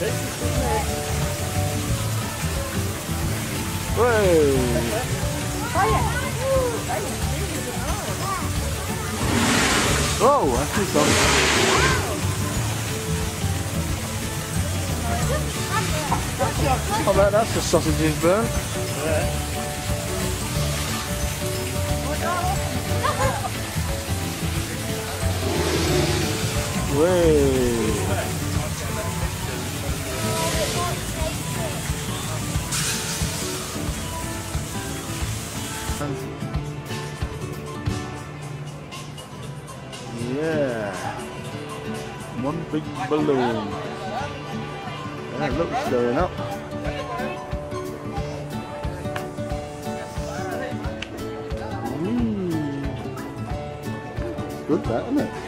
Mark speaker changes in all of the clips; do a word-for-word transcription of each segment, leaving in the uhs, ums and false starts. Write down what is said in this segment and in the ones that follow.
Speaker 1: Oh, I see something. I bet that's the sausages burnt. Yeah. Way. Yeah, one big balloon. Yeah, it looks going up. Mm. Good, that, isn't it?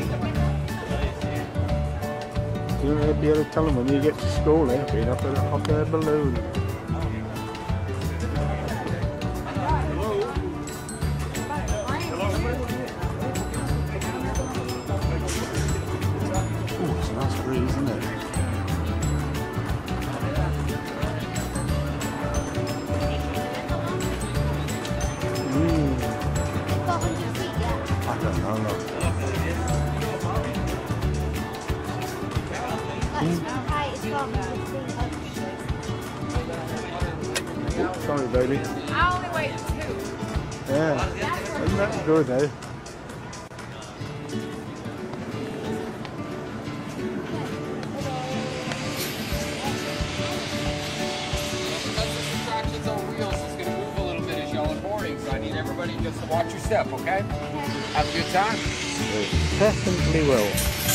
Speaker 1: You'll be able to tell them when you get to school, they'll be up in a hot air balloon. Isn't it? Mm. I don't know. No. Mm. Sorry, baby.
Speaker 2: I only wait two.
Speaker 1: Yeah, isn't that good, eh?
Speaker 3: Everybody just to watch your step, okay? Have a good time?
Speaker 1: We definitely will.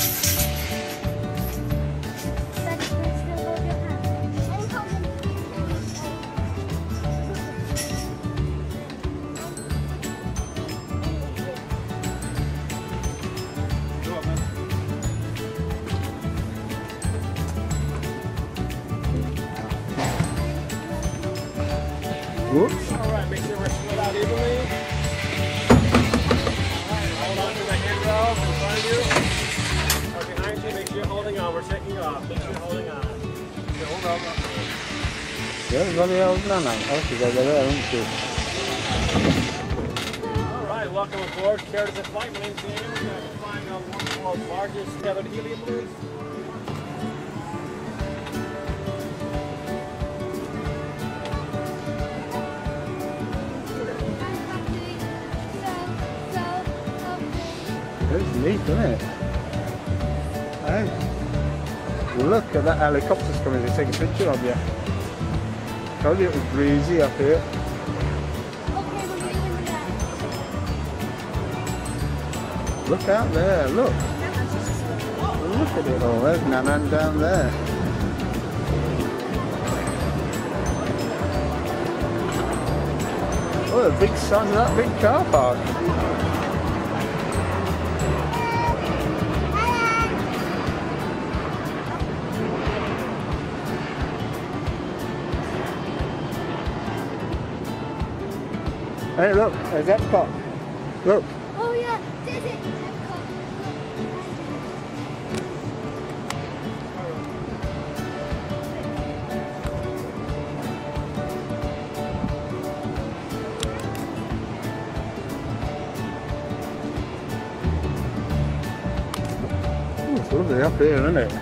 Speaker 1: Whoops.
Speaker 4: All right, make sure we're split out evenly. Hold on to the handrails in front of you. Or behind you, make sure you're holding on. We're taking off. Make sure you're holding on. Okay, hold on.
Speaker 1: Yeah, everybody else, no, no. I should go there, aren't you?
Speaker 4: All right, welcome aboard. Carried as a flight. My name's Daniel. We're going to fly on one of the world's largest tethered helium balloons.
Speaker 1: It's neat, isn't it? Hey, look at that helicopter's coming to take a picture of you. Told you it was breezy up here. Look out there, look. Look at it all. There's Nanan down there. Oh, the big sign of that big car park. Hey, look, there's Epcot. Look.
Speaker 2: Oh yeah, there's it.
Speaker 1: Ooh, it's lovely up here, isn't it?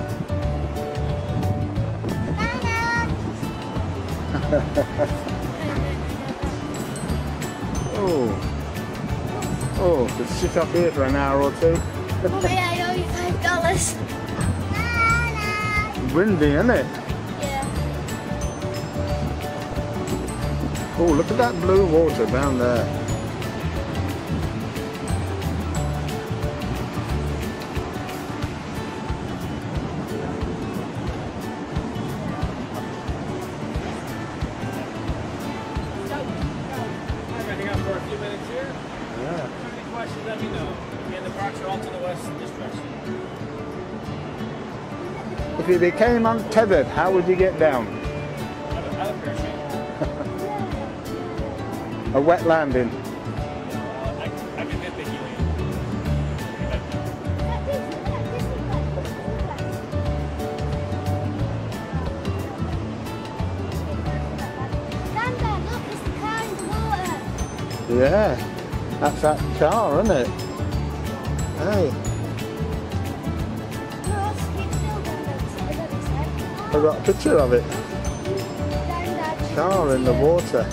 Speaker 1: Oh, oh, to sit up here for an hour or two.
Speaker 2: Mommy, I owe you five dollars.
Speaker 1: Windy, isn't it?
Speaker 2: Yeah.
Speaker 1: Oh, look at that blue water down there.
Speaker 4: Let me know. And the parks are all to the west in this direction.
Speaker 1: If you became untethered, how would you get down?
Speaker 4: Another parachute.
Speaker 1: A wet landing.
Speaker 4: Uh, I, I can hit the helium.
Speaker 1: Yeah, that's that car, isn't it? Hey,
Speaker 2: No, it's still down
Speaker 1: I've got a picture of it.
Speaker 2: there.
Speaker 1: Car in the water.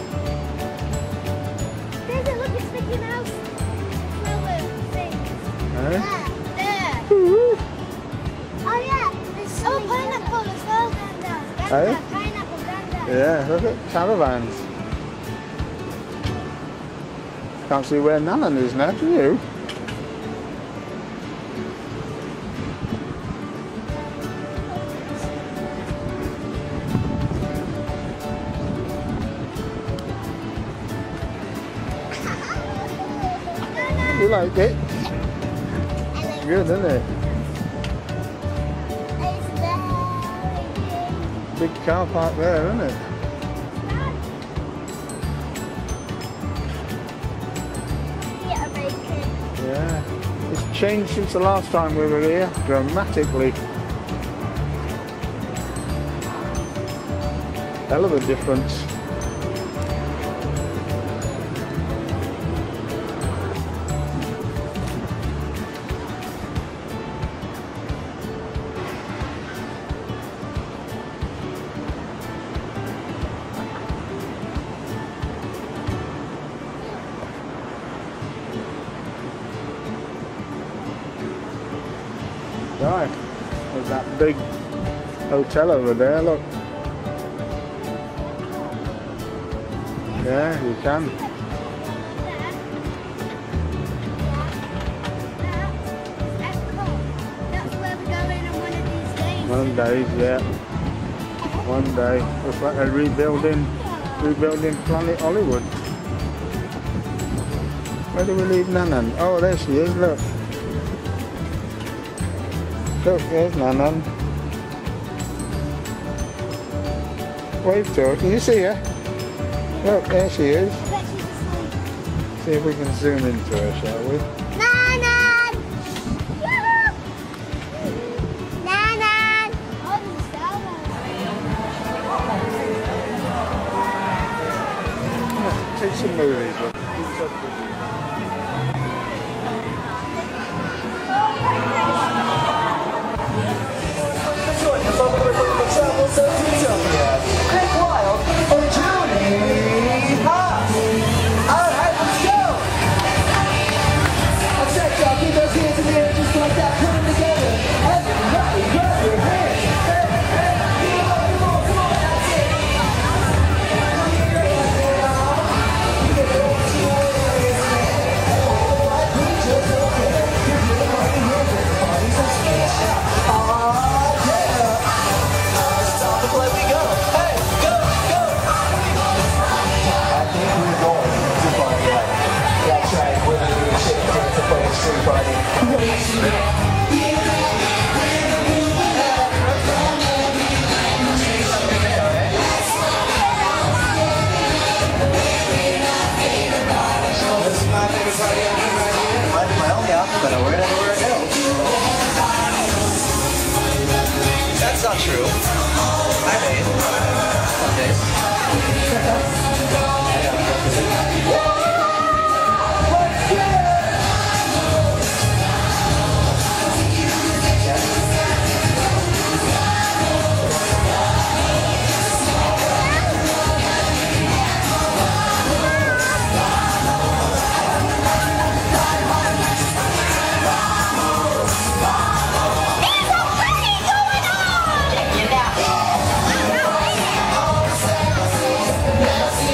Speaker 2: There's a look, it's Mickey Mouse. Flower things.
Speaker 1: Eh?
Speaker 2: There, there. Oh yeah, there's some. Oh, pineapple as well, Granda.
Speaker 1: Eh?
Speaker 2: Granda, pineapple, Granda.
Speaker 1: Yeah, look at caravans. Can't see where Nanan is now, can you? You like it? Good, isn't it?
Speaker 2: It's very big.
Speaker 1: Big car park there, isn't it?
Speaker 2: Yeah, bacon.
Speaker 1: Yeah. It's changed since the last time we were here, dramatically. Hell of a difference. Right, there's that big hotel over there, look. Yeah, you can.
Speaker 2: That's where we're going on one of these days.
Speaker 1: One day, yeah. One day. Looks like they're rebuilding, rebuilding Planet Hollywood. Where do we leave Nanan? Oh, there she is, look. Look, there's Nanan. Wave to her, can you see her? Look, there she is.
Speaker 2: I bet she's asleep.
Speaker 1: See if we can zoom into her, shall we?
Speaker 2: Nanan! Yoo-hoo! Nanan! Oh, there's a salad.
Speaker 1: Take some movies, look.
Speaker 5: That's not true. Hi, babe.
Speaker 2: Check it out.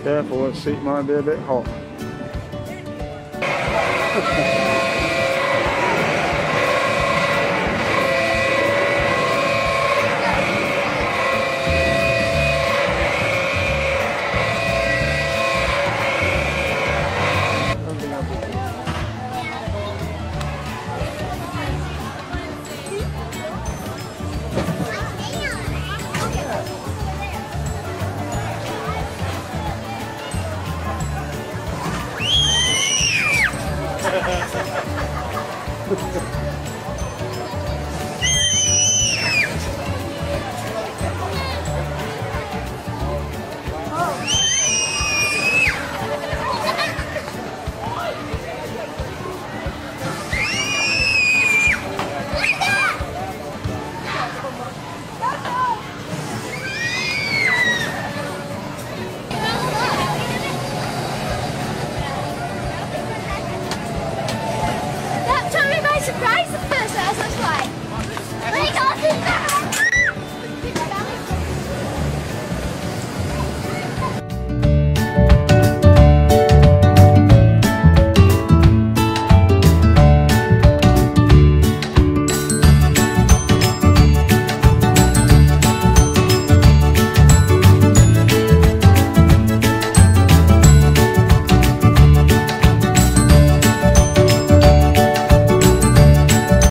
Speaker 1: Careful, that seat might be a bit hot.
Speaker 2: Ha ha ha.